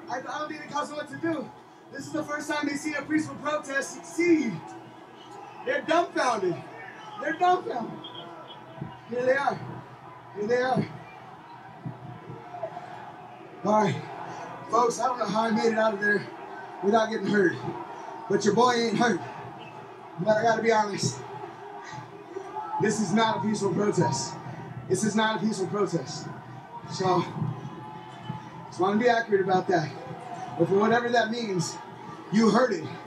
I don't think it tells them what to do. This is the first time they see a peaceful protest succeed. They're dumbfounded. They're dumbfounded. Here they are. Here they are. All right, folks, I don't know how I made it out of there without getting hurt, but your boy ain't hurt. But I gotta be honest, this is not a peaceful protest. This is not a peaceful protest. So, just want to be accurate about that. But for whatever that means, you heard it.